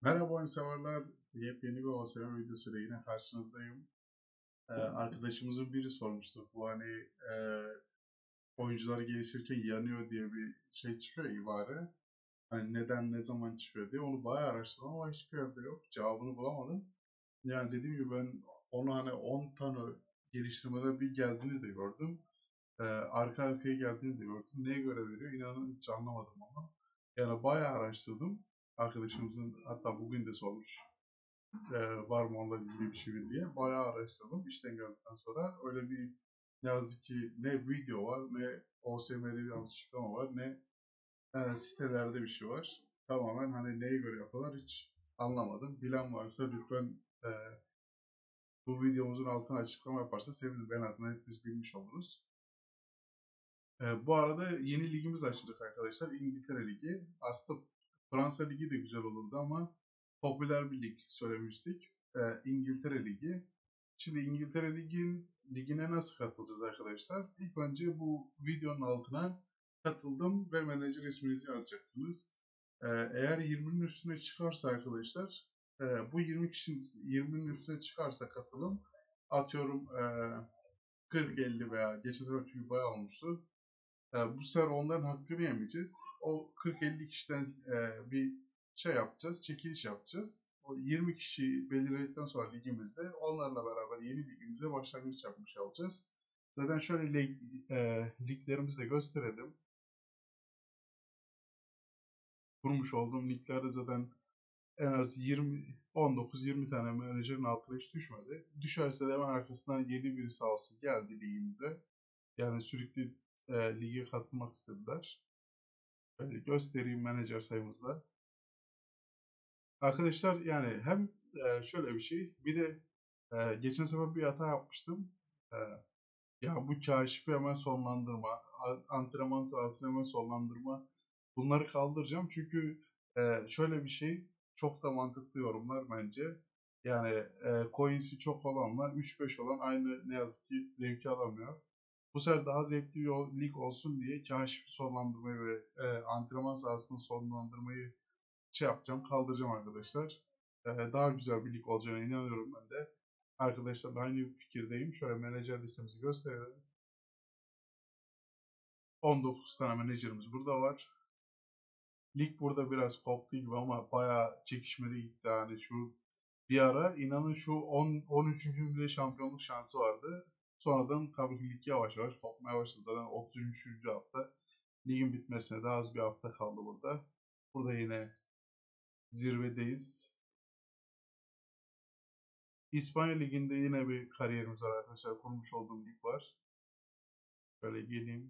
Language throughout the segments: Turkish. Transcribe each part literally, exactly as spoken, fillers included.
Merhaba oyun severler. Yepyeni bir O S M videosuyla yine karşınızdayım. Ee, arkadaşımızın biri sormuştu. Bu hani e, oyuncular gelişirken yanıyor diye bir şey çıkıyor ibare. Hani neden ne zaman çıkıyor diye. Onu bayağı araştırdım ama hiçbir yerde yok. Cevabını bulamadım. Yani dediğim gibi ben onu hani on tane geliştirmede bir geldiğini de gördüm. Ee, arka arkaya geldiğini de gördüm. Neye göre veriyor? İnanın hiç anlamadım onu. Yani bayağı araştırdım. Arkadaşımızın hatta bugün de sormuş e, var mı onunla ilgili bir şey diye bayağı araştırdım. İşten geldikten sonra öyle bir ne yazık ki ne video var ne O S M'de bir açıklama var ne e, sitelerde bir şey var. Tamamen hani neye göre yapıyorlar hiç anlamadım. Bilen varsa lütfen e, bu videomuzun altına açıklama yaparsa sevinirim. En azından hepimiz bilmiş oluruz. E, bu arada yeni ligimiz açtık arkadaşlar. İngiltere Ligi. Aslında Fransa Ligi de güzel olurdu ama popüler bir lig söylemiştik. E, İngiltere Ligi. Şimdi İngiltere Ligin ligine nasıl katılacağız arkadaşlar? İlk önce bu videonun altına katıldım ve menajer isminizi yazacaksınız. Ee, eğer yirminin üstüne çıkarsa arkadaşlar, e, bu yirmi kişi yirminin üstüne çıkarsa katılım atıyorum e, kırk elli veya geçen sefer çünkü bayağı olmuştu. E, bu sefer onların hakkını yemeyeceğiz. O kırk elli kişiden e, bir şey yapacağız, çekiliş yapacağız. O yirmi kişiyi belirledikten sonra ligimizde onlarla beraber yeni ligimize başlangıç yapmış olacağız. Zaten şöyle lig, e, liglerimizi de gösterelim. Kurmuş olduğum liglerde zaten en az yirmi, on dokuz yirmi tane menajerin altına hiç düşmedi. Düşerse de hemen arkasından yeni biri sağ olsun geldi ligimize. Yani sürekli e, lige katılmak istediler. Böyle göstereyim menajer sayımızda. Arkadaşlar yani hem e, şöyle bir şey bir de e, geçen sefer bir hata yapmıştım. E, ya bu kaşifi hemen sonlandırma, antrenman sahasını hemen sonlandırma bunları kaldıracağım. Çünkü e, şöyle bir şey çok da mantıklı yorumlar bence. Yani e, coins'i çok olanla üç beş olan aynı ne yazık ki zevki alamıyor. Bu sefer daha zevkli bir lig olsun diye kaşifi sonlandırmayı ve e, antrenman sahasını sonlandırmayı şey yapacağım, kaldıracağım arkadaşlar. Ee, daha güzel bir lig olacağına inanıyorum ben de. Arkadaşlarla aynı fikirdeyim. Şöyle menajer listemizi gösterelim. on dokuz tane menajerimiz burada var. Lig burada biraz koptu gibi ama bayağı çekişmeli gitti. Yani şu bir ara inanın şu on, on üçüncü bile şampiyonluk şansı vardı. Sonradan tabii ki lig yavaş yavaş kopmaya başladı. Zaten otuz üçüncü hafta ligin bitmesine daha az bir hafta kaldı burada. Burada yine zirvedeyiz. İspanya Ligi'nde yine bir kariyerimiz var arkadaşlar. Kurmuş olduğum lig var. Şöyle geleyim.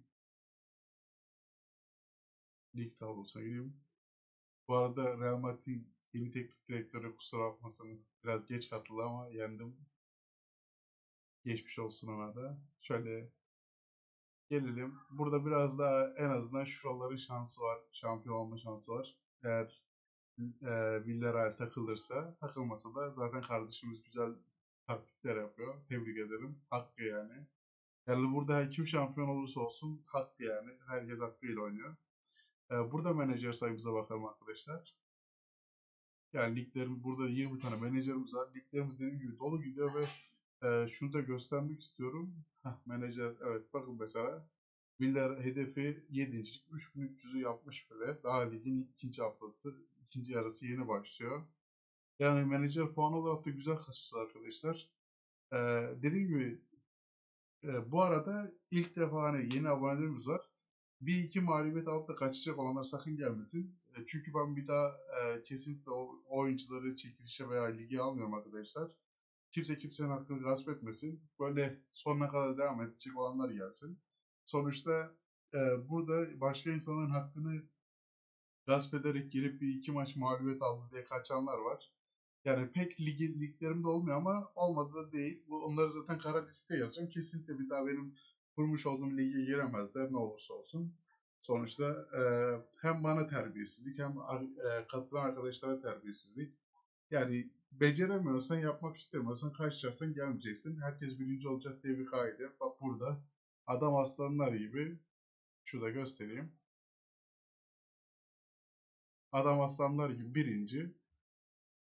Lig tablosuna gireyim. Bu arada Real Madrid'in yeni teknik direktörü kusura bakmasın. Biraz geç katıldı ama yendim. Geçmiş olsun ona da. Şöyle gelelim. Burada biraz daha en azından şuraların şansı var. Şampiyon olma şansı var. Eğer e, Villarreal takılırsa, takılmasa da zaten kardeşimiz güzel taktikler yapıyor. Tebrik ederim. Hakkı yani. Yani burada kim şampiyon olursa olsun hakkı yani. Herkes hakkıyla oynuyor. Ee, burada menajer sayımıza bakalım arkadaşlar. Yani liglerin burada yirmi tane menajerimiz var. Liglerimiz dediğim gibi dolu gidiyor ve e, şunu da göstermek istiyorum. Heh, menajer evet bakın mesela Villa hedefi yedinci üç bin üç yüzü yapmış bile. Daha ligin ikinci haftası, ikinci yarısı yeni başlıyor. Yani menajer puan olarak da güzel kasıyor arkadaşlar. Ee, dediğim gibi e, bu arada ilk defa hani yeni abonelerimiz var. Bir iki mağlubiyet alıp da kaçacak olanlar sakın gelmesin. E, çünkü ben bir daha e, kesinlikle o oyuncuları çekilişe veya lige almıyorum arkadaşlar. Kimse kimsenin hakkını gasp etmesin. Böyle sonuna kadar devam edecek olanlar gelsin. Sonuçta e, burada başka insanların hakkını gasp ederek gelip bir iki maç mağlubiyet aldı diye kaçanlar var. Yani pek ligi, liglerimde olmuyor ama olmadı da değil. Bu, onları zaten kara listeye yazacağım. Kesinlikle bir daha benim kurmuş olduğum lige giremezler ne olursa olsun. Sonuçta e, hem bana terbiyesizlik hem e, katılan arkadaşlara terbiyesizlik. Yani beceremiyorsan, yapmak istemiyorsan, kaçacaksan gelmeyeceksin. Herkes birinci olacak diye bir kaide. Bak burada adam aslanlar gibi şurada göstereyim. Adam aslanlar gibi birinci.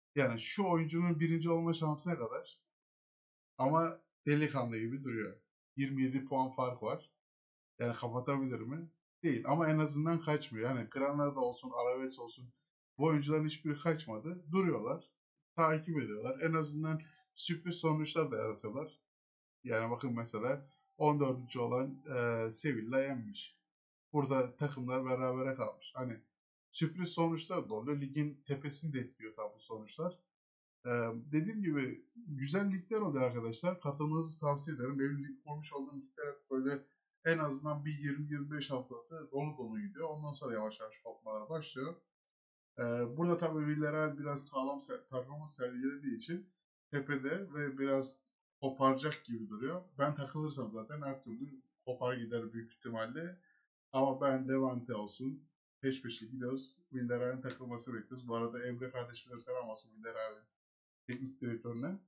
Yani şu oyuncunun birinci olma şansı ne kadar? Ama delikanlı gibi duruyor. yirmi yedi puan fark var. Yani kapatabilir mi? Değil. Ama en azından kaçmıyor. Yani Granada olsun, Alaves olsun. Bu oyuncuların hiçbiri kaçmadı. Duruyorlar. Takip ediyorlar. En azından sürpriz sonuçlar da yaratıyorlar. Yani bakın mesela on dördüncü olan e, Sevilla yenmiş. Burada takımlar berabere kalmış. Hani sürpriz sonuçlar da oluyor. Ligin tepesini de etkiliyor tabii bu sonuçlar. Ee, dediğim gibi güzel ligler oluyor arkadaşlar. Katılmanızı tavsiye ederim. Benim lig kurmuş olduğum ligler hep böyle en azından bir yirmi yirmi beş haftası dolu dolu gidiyor. Ondan sonra yavaş yavaş kopmalar başlıyor. Ee, burada tabii Villarreal biraz sağlam performans sergilediği için tepede ve biraz koparacak gibi duruyor. Ben takılırsam zaten her türlü kopar gider büyük ihtimalle. Ama ben Levante olsun. Peş peşe gidiyoruz. Villarreal'in takılması bekliyoruz. Bu arada Emre kardeşime de selam olsun Villarreal'in teknik direktörüne.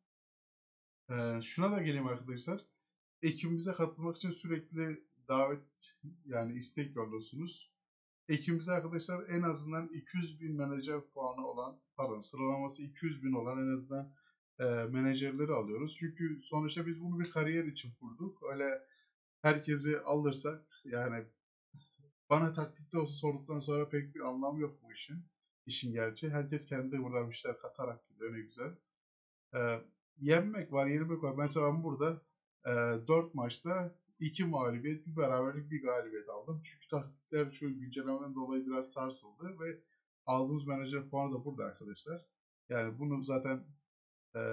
Ee, şuna da geleyim arkadaşlar. Ekibimize katılmak için sürekli davet yani istek yolluyorsunuz. Ekibimize arkadaşlar en azından iki yüz bin menajer puanı olan, pardon sıralaması iki yüz bin olan en azından e, menajerleri alıyoruz. Çünkü sonuçta biz bunu bir kariyer için kurduk. Öyle herkesi alırsak yani bana taktikte olsa sorduktan sonra pek bir anlam yok bu işin. İşin gerçeği. Herkes kendi buradan bir şeyler katarak gidiyor. Ne güzel. Ee, yenmek var, yenilmek var. Mesela ben burada e, dört maçta iki mağlubiyet, bir beraberlik, bir galibiyet aldım. Çünkü taktikler şu güncellemeden dolayı biraz sarsıldı ve aldığımız menajer puanı da burada arkadaşlar. Yani bunu zaten e,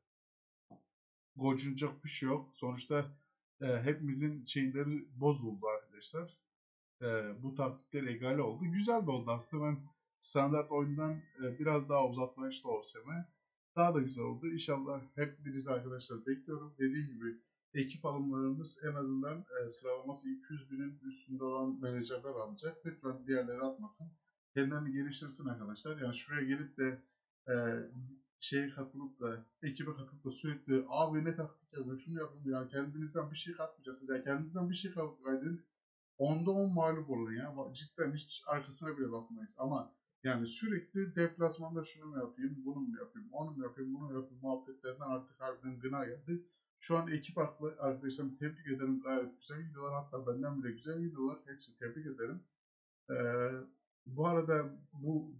gocunacak bir şey yok. Sonuçta e, hepimizin şeyleri bozuldu arkadaşlar. E, bu taktikler egale oldu. Güzel de oldu aslında. Ben standart oyundan e, biraz daha uzaklaştı Osimhen. Daha da güzel oldu. İnşallah hepinizi arkadaşlar bekliyorum. Dediğim gibi ekip alımlarımız en azından e, sıralaması iki yüz binin üstünde olan menajerler alacak. Lütfen diğerleri atmasın. Kendilerini geliştirsin arkadaşlar. Yani şuraya gelip de e, şeye katılıp da ekibe katılıp da sürekli abi ne taktik yapıyorum şunu yapıyorum ya kendinizden bir şey katmayacaksınız ya kendinizden bir şey kaydedin. Onda on mağlup olun ya. Cidden hiç arkasına bile bakmayız. Ama yani sürekli deplasmanda şunu mu yapayım, bunu mu yapayım, onu mu yapayım, bunu mu yapayım muhabbetlerinden artık harbiden gına geldi. Şu an ekip haklı. Arkadaşlarımı tebrik ederim. Gayet güzel videolar. Hatta benden bile güzel videolar. Hepsi tebrik ederim. Ee, bu arada bu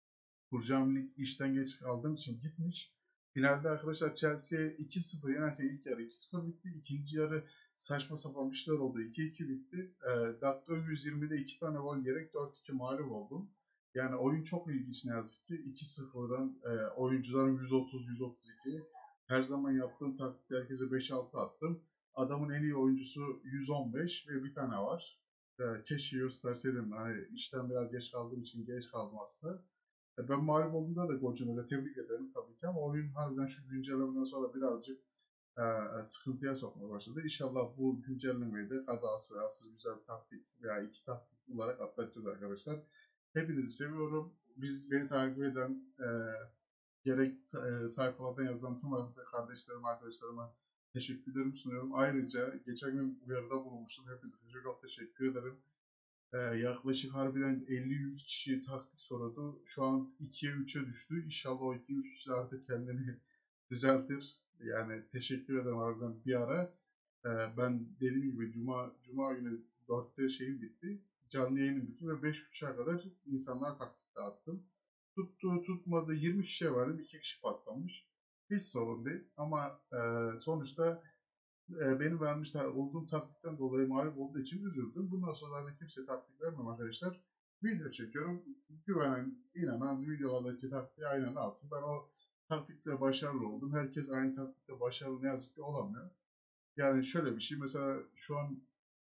Burcu Lig işten geç kaldığım için gitmiş. Finalde arkadaşlar Chelsea'ye iki sıfır yenerken ilk yarı iki sıfır bitti. İkinci yarı saçma sapan bir şeyler oldu. iki iki bitti. E, dakika yüz yirmide iki tane gol gerek dört iki mağlup oldum. Yani oyun çok ilginç ne yazık ki. iki sıfırdan e, oyuncuların yüz otuz yüz otuz iki. Her zaman yaptığım taktikte herkese beş altı attım. Adamın en iyi oyuncusu yüz on beş ve bir tane var. E, keşke gösterseydim. Hani işten biraz geç kaldığım için geç kaldım aslında. E, Ben mağlup olduğumda da Gocun'a tebrik ederim tabii ki ama oyun harbiden şu güncellemeden sonra birazcık e, sıkıntıya sokmaya başladı. İnşallah bu güncellemeyi de kazası veya güzel bir taktik veya iki taktik olarak atlatacağız arkadaşlar. Hepinizi seviyorum. Biz beni takip eden e, gerek e, sayfalardan yazan tüm kardeşlerim, arkadaşlarıma teşekkürlerimi sunuyorum. Ayrıca geçen gün uyarıda bulunmuştum. Hepinize çok teşekkür ederim. Ee, yaklaşık harbiden elli yüz kişi taktik sordu. Şu an ikiye üçe düştü. İnşallah o iki üç kişi artık kendini düzeltir. Yani teşekkür ederim harbiden bir ara. Ee, ben dediğim gibi Cuma Cuma günü dörtte şeyim bitti. Canlı yayınım bitti ve beş buçuğa kadar insanlar taktik dağıttım. Tuttu tutmadı yirmi kişiye verdim. iki kişi patlamış. Hiç sorun değil ama e, sonuçta e, benim vermiş olduğum taktikten dolayı mağlup olduğu için üzüldüm. Bundan sonra da kimseye taktik vermem arkadaşlar. Video çekiyorum. Güvenen, inanan videolardaki taktiği aynen alsın. Ben o taktikte başarılı oldum. Herkes aynı taktikte başarılı ne yazık ki olamıyor. Yani şöyle bir şey mesela şu an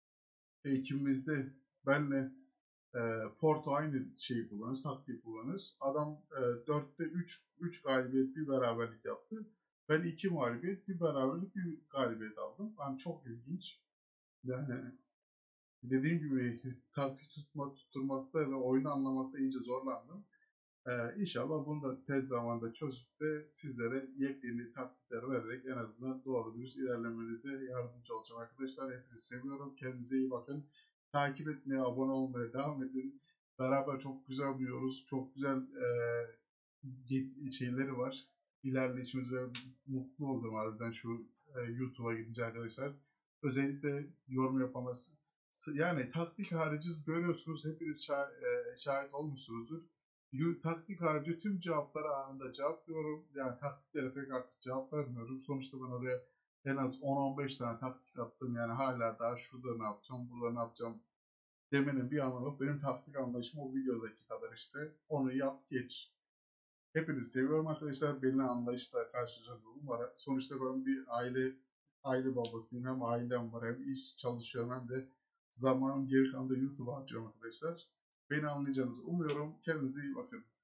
ekibimizde benle e, Porto aynı şeyi kullanırız, taktiği kullanırız. Adam e, dörtte üç, üç galibiyet bir beraberlik yaptı. Ben iki mağlubiyet, bir beraberlik, bir galibiyet aldım. Yani çok ilginç. Yani dediğim gibi taktik tutmak, tutturmakta ve oyunu anlamakta iyice zorlandım. Ee, inşallah bunu da tez zamanda çözüp de sizlere yepyeni taktikler vererek en azından doğru dürüst ilerlemenize yardımcı olacağım arkadaşlar. Hepinizi seviyorum. Kendinize iyi bakın. Takip etmeye, abone olmaya devam edin. Beraber çok güzel büyüyoruz. Çok güzel e, get- şeyleri var. İlerleyişimiz ve mutlu oldum harbiden şu e, YouTube'a gidince arkadaşlar. Özellikle yorum yapanlar s- yani taktik harici görüyorsunuz, hepiniz şah- e, şahit olmuşsunuzdur. Yu- Taktik harici tüm cevaplara anında cevaplıyorum. Yani taktiklere pek artık cevap vermiyorum. Sonuçta ben oraya en az on on beş tane taktik attım. Yani hala daha şurada ne yapacağım, burada ne yapacağım demenin bir anlamı yok. Benim taktik anlayışım o videodaki kadar işte. Onu yap geç. Hepinizi seviyorum arkadaşlar. Benimle anlayışla karşılayacağız umarım. Sonuçta ben bir aile aile babasıyım. Hem ailem var, hem iş çalışıyorum, hem de zamanın geri kalanında YouTube'a harcıyorum arkadaşlar. Beni anlayacağınızı umuyorum. Kendinize iyi bakın.